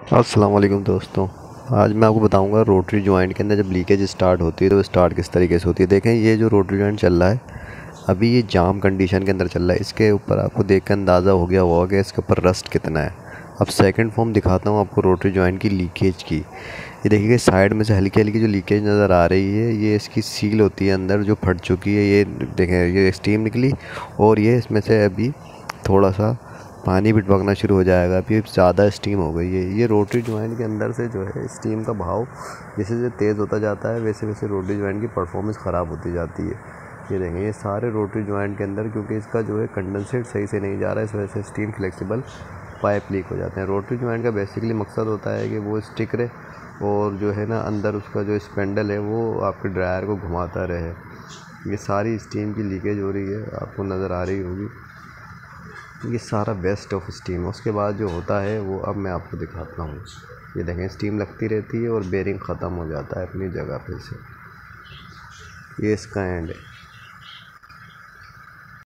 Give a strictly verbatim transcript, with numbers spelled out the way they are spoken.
अस्सलाम वालेकुम दोस्तों। आज मैं आपको बताऊंगा रोटरी जॉइंट के अंदर जब लीकेज स्टार्ट होती है तो स्टार्ट किस तरीके से होती है। देखें, ये जो रोटरी जॉइंट चल रहा है अभी ये जाम कंडीशन के अंदर चल रहा है। इसके ऊपर आपको देख कर अंदाज़ा हो गया होगा कि इसके ऊपर रस्ट कितना है। अब सेकंड फॉर्म दिखाता हूँ आपको रोटरी जॉइंट की लीकेज की। ये देखिए साइड में से हल्की हल्की जो लीकेज नज़र आ रही है, ये इसकी सील होती है अंदर जो फट चुकी है। ये देखें, ये स्टीम निकली और ये इसमें से अभी थोड़ा सा पानी भी टपकना शुरू हो जाएगा। अभी ज़्यादा स्टीम हो गई है। ये रोटरी जॉइंट के अंदर से जो है स्टीम का बहाव जैसे जैसे तेज़ होता जाता है वैसे वैसे रोटरी जॉइंट की परफॉर्मेंस ख़राब होती जाती है। ये देखें, ये सारे रोटरी जॉइंट के अंदर क्योंकि इसका जो है कंडेंसेट सही से नहीं जा रहा है, इस वजह से स्टीम फ्लेक्सिबल पाइप लीक हो जाते हैं। रोटरी जॉइंट का बेसिकली मकसद होता है कि वो स्टिक रहे और जो है ना अंदर उसका जो स्पेंडल है वो आपके ड्रायर को घुमाता रहे। ये सारी स्टीम की लीकेज हो रही है, आपको नज़र आ रही होगी। ये सारा वेस्ट ऑफ स्टीम। उसके बाद जो होता है वो अब मैं आपको दिखाता हूँ। ये देखें, स्टीम लगती रहती है और बेरिंग ख़त्म हो जाता है अपनी जगह पे से। ये इसका एंड है।